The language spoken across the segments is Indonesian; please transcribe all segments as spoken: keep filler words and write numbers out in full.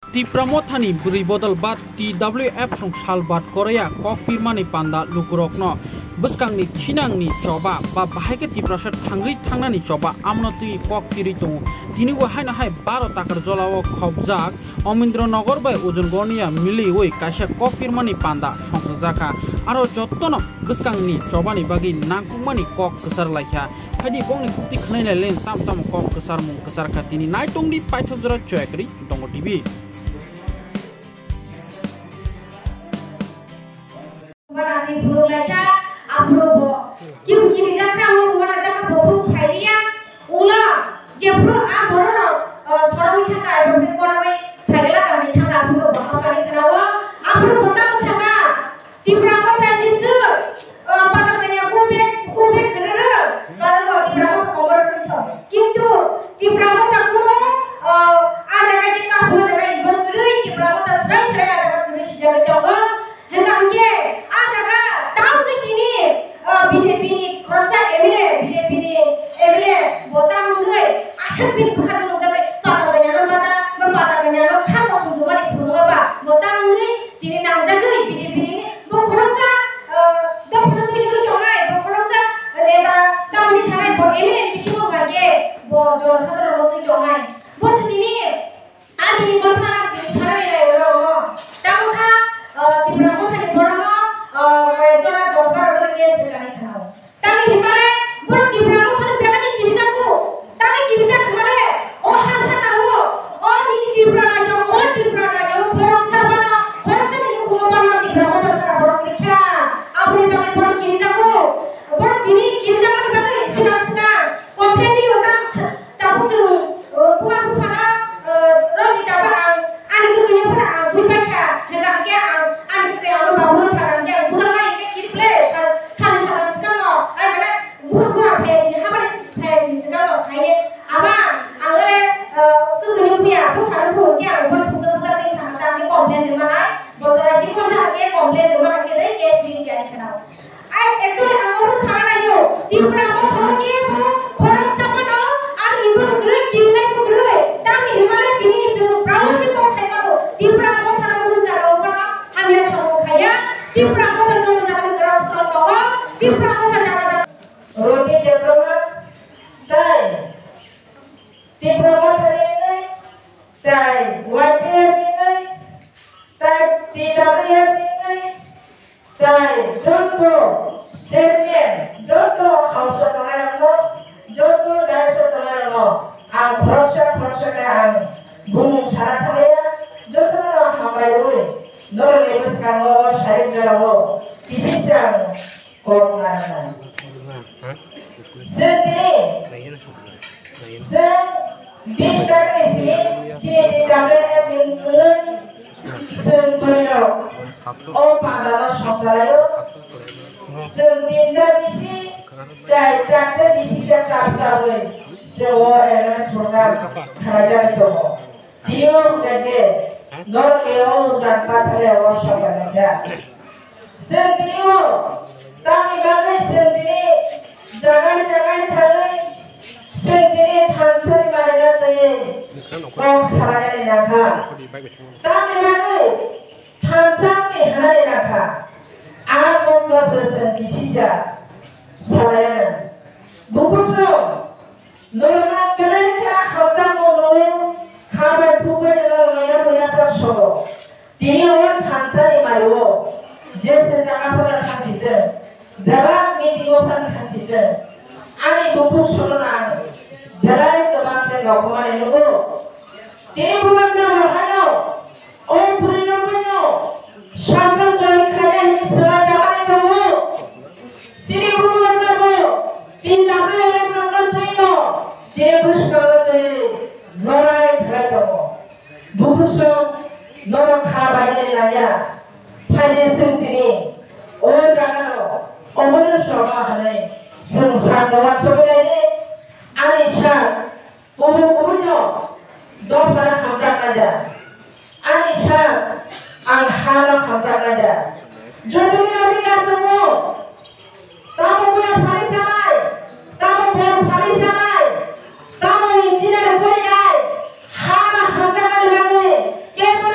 Tipramothani beri bodol bat T W F song salbat Korea kok pirmani panda lukurokno beskangni chinangni coba ba bahake tiprasat thangri thangnani coba amno tui kok kiri tung tini wo haina hai baro takar jolawo khobjak Omindranagar bai ojon gorniya mili oi kaisa kok pirmani panda songsajaka aro jottono beskangni cobani bagi nangkungmani kok kesar laikha hadi bongni kupti khnai len tam tam kok kesar mung kesar katini naitung di paithojra choekri dongo T V Barang belum lagi, apro kim kim jaka mau buat jaka bobu kaya, ulah jepro aboro, sorong jaka, berarti korang kaya lah kami jaka apro bahasa kali kenapa, apro betul jaka, tiba-tiba pejisu, pada kenya kube kube kerana, kalau kau tiba-tiba komor kencang, kintu tiba-tiba tak kuno, ada kaji kahwa ada kaji berkerui, tiba-tiba tak serai serai ada kerui sejaga jaga, hendak ke. B J P ni kerja M L A, B J P ni M L A, botang gue, asal pin bukan nunggu gue, patah kenyano bata, berpatah kenyano, kan langsung dua di burung apa, botang gue, sini nang jaga B J P ni, bu kerja, dah pernah tuh itu congai, bu kerja, reda, tahun di sana, bu M L A bisi mau gaje, bu jual satu ratus tujuh congai, bu sini, ada di mana nak di sana ni lah, orang, tahu kah, di berapa kali orang itu nak dosa orang dia sekali tahu. Tapi himale, buat di berapa kali berapa ni kini jago, tapi kini jago himale, oh hasil tahu, oh ini di berapa aja, oh di berapa aja, orang siapa na, orang siapa ni gua mana di berapa dosa orang kerja, apa ni bagi orang kini jago, orang kini kini jago ni bagi senang senang, komplain ni orang tahu tu, gua bukan orang di tahu ang, ang itu kini pun ang, bukan baca, hendak dia ang, ang itu yang orang bawa sekarang dia, bukan lagi dia kiri play, kan sekarang sekarang, ay mana, gua gua pay, apa ni pay sekarang, kayaknya, apa, ang le, tu kini punya, bukan pun dia, bukan betul betul dia tak tak ni komplain di mana, betul lagi pun tak dia komplain di mana kita ni case ni jadi kenal. Ay, actually ang orang sekarang ayo, di berapa tahun dia pun orang siapa no, ang ibu negeri kini naik negeri, tapi himala kini itu berapa kita saya malu, di berapa tahun pun jaga orang, hanya sama kaya, di berapa tahun jaga gerak serontok, di berapa tahun jaga roti diploma, tay, diploma hari ini, tay, wajar ini, tay, tidak lihat ini, tay, contoh, serien, contoh hausa tolerano, contoh dasa tolerano, ang proksa proksa ang gunung syarat saya, contoh hambai ui, nor lebih kamu syarif jalawo, pisisang korungan. Sendiri, sen bisa isi ciri W F lingkungan sendiri, oh pada sosial, sendiri bisi, dari sana bisi jasab sahaja, semua orang sudah kerja itu, dia lagi, nor kau jangan terlalu soalnya, sendiri, tapi bagi sendiri. Jangan-jangan thangai sendiri thansari marina tuye kau saraya ni nakha tapi bagi thansang ni hana ni nakha aku proses bisisa saraya bukuso normal kenapa hajam mulu khabar bukan dalam yang punya sesuatu dia orang thansari malu jasa jangan pernah kasih dalam meeting open consider ani bupuk surunan darai kebangkitan dokumen itu ini bukan nama hayo oh beri namanya syaitan joy kaya ini semacam itu sini bukan nama tidak boleh yang menonton itu tidak bersekolah itu norai kaya itu bupuk sur norok kabarnya nanya pada sendiri oh jangan Omong soal ini, sensat doa soal ini, Anisha, umum-umumnya, doa hamzah aja, Anisha, anghala hamzah aja, jodoh ini ada tunggu, tamu punya parisan, tamu punya parisan, tamu ini tidak boleh, hana hamzah aja lagi,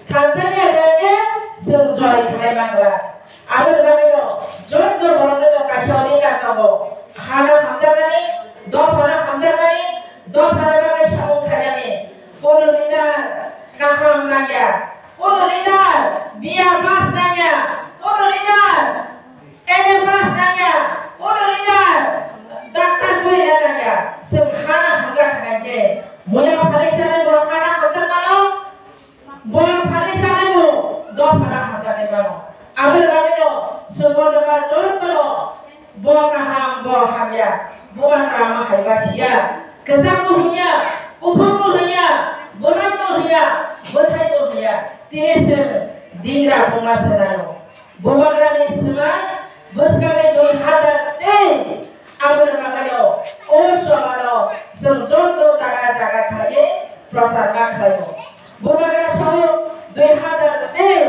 Tanzania gaya senjoy khai bangla. Abel bangla jodoh borone lo kasihoni kakago. Hana hamzagani, dua hana hamzagani, dua hana bagai saung khajani. Ulu lidar kaham nanya, ulu lidar biar mas nanya, ulu lidar eme mas nanya, ulu lidar daktar puri nanya. Semhana hamzag nanya. Mulai paling sana dua hana hamzag malu. Buang paling sana mu, dua hana hamzag malu. Abel bangla semua negara jodoh. Buang kaham buang hamya, buang ramah haibasya. Kesamuhnya, ubuhnya, bunamuhnya, buthaimuhnya. Tinisem dingra bunga senayo. Bubagrani semai, buskane doi hadar teh. Abel bangla oh somalo semjodoh jaga-jaga kaya prasarga kaya. Bubagra soyo doi hadar teh.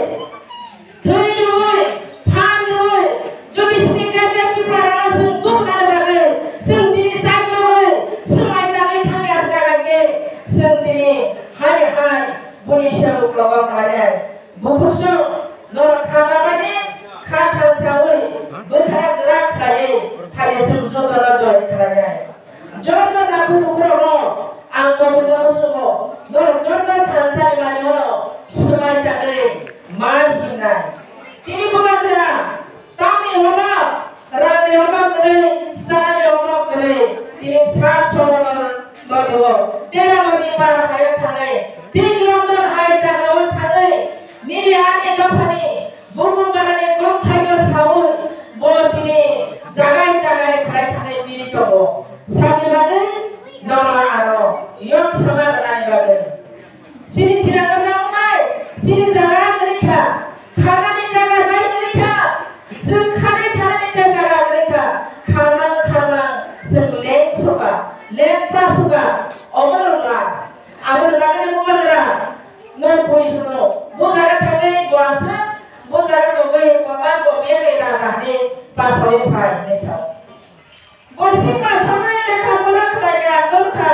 Tujuh, panjang, jadi sedikit kita rasa sungguh dan bagai sendiri saja, semai jangan kami ada lagi sendiri. Hai hai, boleh selalu keluar kalian. Bukan nor kata mana, kata sawi, bukan gerak kalian, hanya sungguh dalam jodoh kalian. Jodoh aku berdoa, angkau berdoa semua, nor jodoh tansa di mana semai jangan. Man hina. Ini pemadra. Kami hormat. Rani hormat kere. Sani hormat kere. Ini saat soal berdua. Tera menimpa hayat tangai. Tiga London hayat tangai tangai. Nili ane kapani. Buku barani kau kaya sahul. Buat ini jagai jagai kaya tangai bini cobo. Sani bagai. Nora aro. Yok sama rani bagai. Sini tidak ada umai. Sini jaga. Karena ni jaga baik mereka, sekarang karena ni jaga mereka, karena karena seleng suka, leng prasuka, omongan, abang bagai omongan, nomboi dulu, bukan kami kuasa, bukan kami bapak bapak mereka dah pasal ini ni sah. Bosip pasal ini kamulah kerja kerja,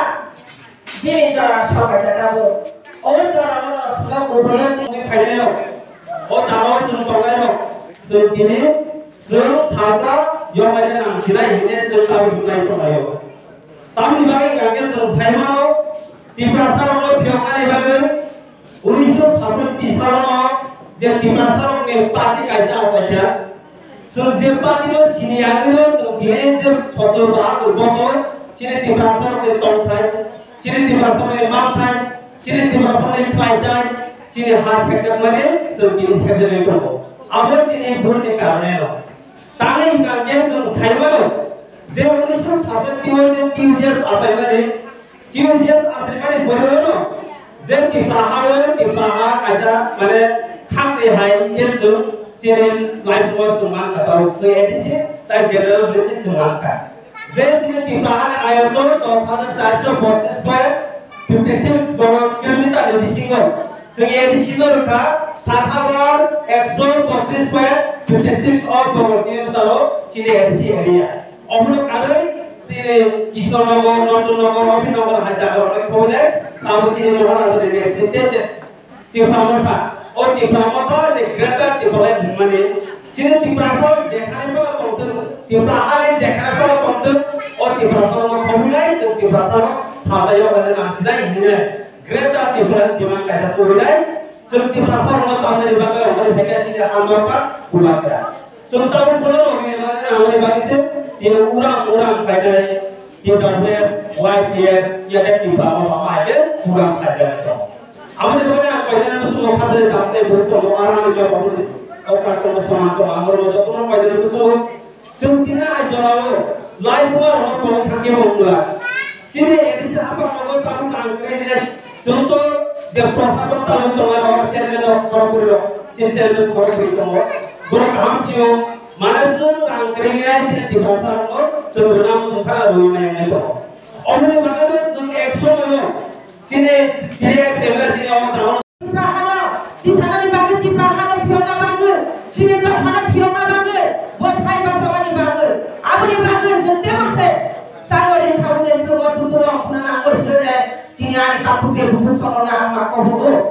ini cara siapa jadamu, orang cara orang suka berbuat ini payah. Oh, tahu semua orang, segini, sesaja, yang macam nak sirai ini sesaja mulai pelayu. Tapi bagi kalian selesai mau, di pasar orang biarkan ibadah, ulisu satu tisar orang, jadi di pasar orang parti kaisa saja, sejak parti itu sini ada itu, segini sejak satu bahasa bosor, sini di pasar orang tongkai, sini di pasar orang makan, sini di pasar orang kelainan. Cini khas kerja mana, segini kerja ni pun. Awak cini pun ni kerana lo. Talim kerja selesai mana? Jauh ni semua satu tiga je tiga je apa mana? Tiga je apa mana boleh lo? Jauh di pahal di pahal aja mana kham di hai kesu cini life was semua kata so edisi tak general beli semua kan. Jauh cini di pahal ayat tu dua thousand four hundred forty square fifty-six kilometer di single. Sekian di sini mereka सात हजार एक सौ बत्तीस point fifty six और बगल के मतलब चीने ऐसी एरिया हम लोग कारण तेरे किशोरनगर नटनगर अभिनगर हजार और कोने काम चीने नगर आदर ने देते थे तिप्रामर था और तिप्रामर था जे ग्रेटर तिप्रामर माने चीने तिप्रामर जेखाने पर पंतन तिप्रामर जेखाने पर पंतन और तिप्रामर कोविलाई जो तिप्रामर साजायो बने नासिदा इन्हें ग्रेटर तिप्रामर दिमाग कैसा कोविलाई Seperti pasar mas amri bagai amri bagai ciri amar pak pulang kira. Sementara pun pulang orang yang amri bagai se, ini orang orang kaya tidak ber, white dia, dia ada tiba apa apa aja pulang kaya itu. Amri bagai apa kaya itu semua kaya dapat betul orang yang baru orang kalau sama kalau amri bagai pun kaya itu semua. Sementara aja lalu, life orang orang kaya pulang. Ciri ini siapa orang kamu tangkring Contoh, jika proses tahun tahun orang cewek itu orang kuru, cewek itu orang kuru itu, orang kamu sih, mana sih orang keringan cewek di proses itu, sebenarnya musuh kalau rumah yang itu. Orang yang mana tuh sih ekso itu, cewek dia cewek cewek orang tahu. Prahala, di sana di bagus di prahala piona bagus, cewek itu prahala piona bagus, buat kai bahasa mana bagus, apa di bagus, sendiri masih. Saya orang kamu semua tuh orang pernah ngurus deh. Ini ada kampung yang bukan soalnya anak kau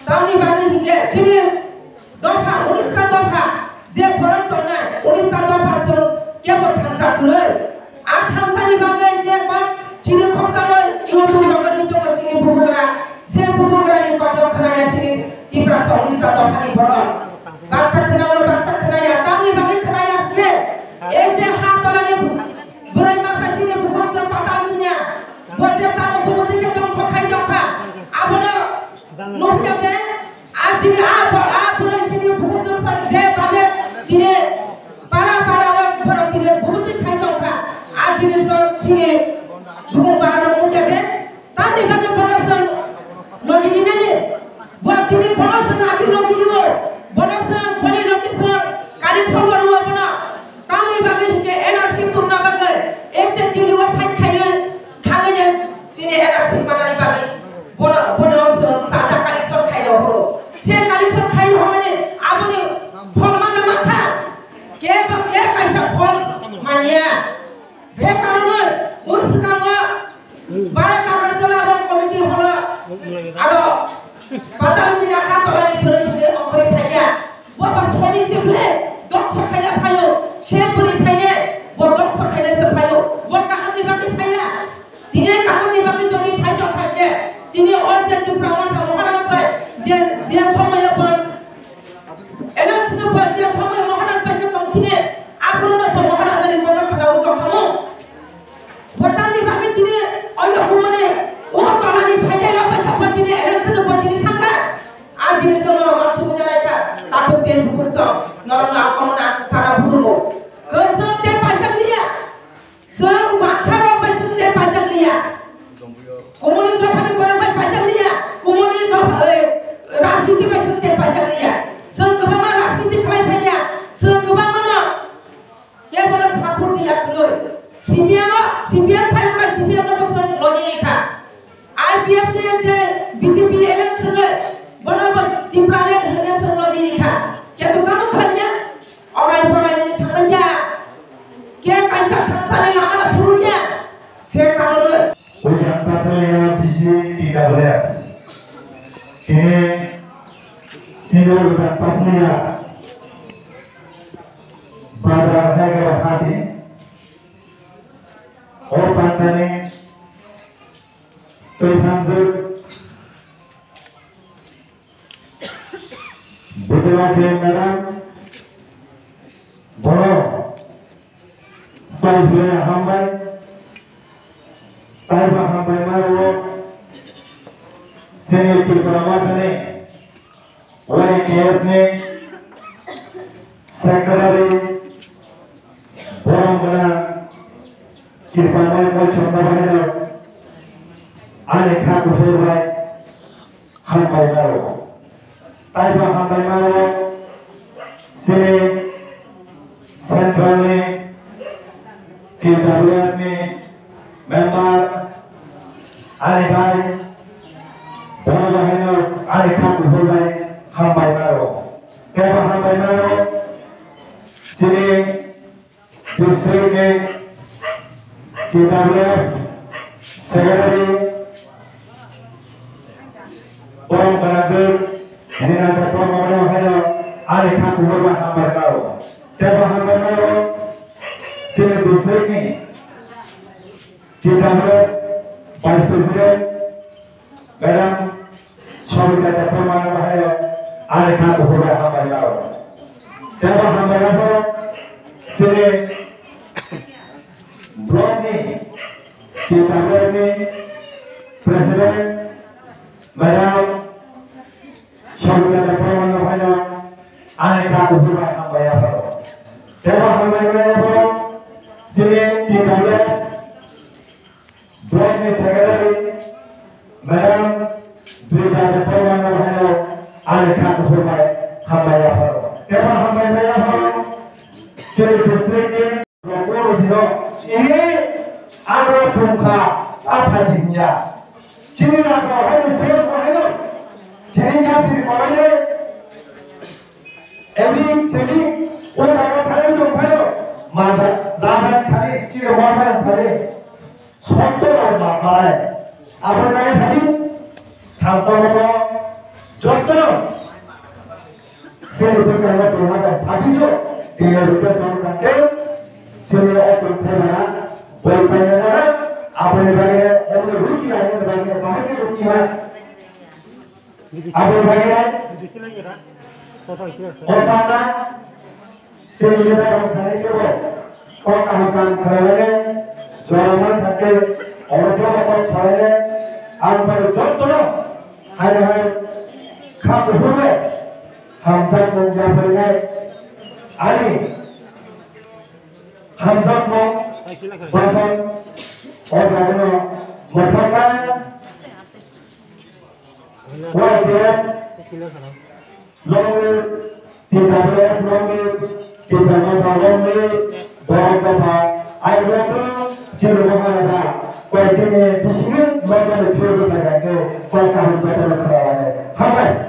गावनि बागै हिंगे सिनि दफा उन्नीसथा दफा जे बरं दंना उन्नीसथा दफा सो केबो थांसा खुलै आ थांसानि बागै जे बा सिनि खसाबै नुथु बागै दङ सिनि बुबुग्रा से बुबुग्रानि कन्द खोनाया सिनि तिब्रा उन्नीसथा दफानि बरं बाक्सा खोनायो बाक्सा खोनाया गावनि बागै खोनाया के ए जे हा तलानि बुरै मासा सिनि बुबुग्रा पाता मुnya बजे तानो बुबुग्रा के दं सखाय दखा आबनो नोंथांने आजि आ आ बुरै सिनि बुबुग्रा सन्दे बागे दिने पारा पारा वा बर दिने बुबुग्रा खाय दखा आजि सो सिनि बुबुग्रा बारो मुदेबे तानि बागे बनसन लगिनि ने बकिनि बनसन आदि लगिनि मो बनसन बनि लगिस काली समरु अपना तानि बागे के एनआरसी तुरना बागे एक से तीन वा फाइट खायनो थागैने सिनि एनआरसी मानानि बागे बन बनसन सादा कालेक्शन खायनो हरो से कालेक्शन खायनो माने आबनि फल माने माखा के बा के कायसा फल मानिया से कारणे मुसकांगा बारा कागर चलाबो कमिटि हलो आरो पातालनि ना हातलानि फोरै फोरै अखरे फायगा बबा सनि सिप्ले दं सखायना फायो से फोरै फायने ब दं सखायना से फायो ब काहानि बागै फाया दिने काहानि बागै जदि फायदो थाके दिने अल जे दुप्रामन महाराज भाई जे जे समय पर एनएसनो पर जे समय महाराज भाई के कमथिने आग्रह पर महाराजनि बन खदाउ तो खामो भटानि बागै दिने अल हुमने ओ तलानि फायदा लाबाय थाबथिने एनएसनो पथिनि थांगा आजिनि सोनो माथु जानायका ताको तेन बुकुरस नरना आकमना सारा बुजुर्ग गोसो ते पाइसा लिया सों बाछारो पैसा ते पाइसा लिया कोमोनी दफानि बराबर पाइसा लिया कोमोनी दफा राजनीति पैसा ते पाइसा लिया सों गोबां राजनीति खालाय फायगा सों गोबां मोनो के बोला सापुर लिया कुलै सीपीएम सीपीएम फाइका सीपीएम बसन लगिखा आईपीएफ के जे बीजेपी इलेक्शन बराबर तिमराले होने सं लगिखा के तो काम खाया अराय बराय थांगया के कायसा थांसानि लामा फुरुया से कारणे Ujian patria bisi tidak boleh. Kini single ujian patria bazar harga hati. Or pandani terhanjur budaya ke merah bolo baik hambai Taiba hambai maro seni pilpramane Y K F ne secretary borongana kirpanai mo chondabane ane kha kusurbai hambai maro Taiba hambai maro seni central ne kirpanai ne member ani bhai boro bahino ani kham bhai hambai maro keba hambai maro sini district ke kitabe secretary boro manager ini nanti boro bahino ani kham bhai hambai maro keba hambai maro sini district ke kita Vice President Madam Shobita Dapperman Mahayo Alekha Buhura Hambayao Dapa Hambayao Sini Bromni Kita Bromni President Madam Shobita Dapperman Mahayo Alekha Buhura Hambayao Dapa Hambayao Sini Kita Block में secretary madam दो हजार पंद्रह में है आलेखा कुफरमाय हमाया हरो केवल हमाया हरो सेल डिस्ट्रिक्ट के लोगों दिनो ये आरो फुंखा आफादिनिया चिनी राखो है सेल को है नो तेरे यहाँ फिर बोले एवी सेली वो सारा थाने जो भाइयों मारा दादा थाने चिरे वापस थाने Soto orang makai, apa namanya tadi? Tanpa apa? Jodoh seni besar itu ada sabiso dia juga sama kan seni open tema boleh banyak apa yang bagian apa rugi ada bagian bahagia rugi mana apa bagian orang seni kita orang kaya kebo kau akan kerana jualan থাকে orang apa cahaya ambil contoh hari-hari kamu boleh hamzah menjawabnya Ali hamzah mau pasal orang mengatakan wajib lomba tidak boleh lomba tidak mau lomba bawa air itu Jika ada kau ini disini, mereka lebih berdekat ke kau kahwin betul kerana. Hamil.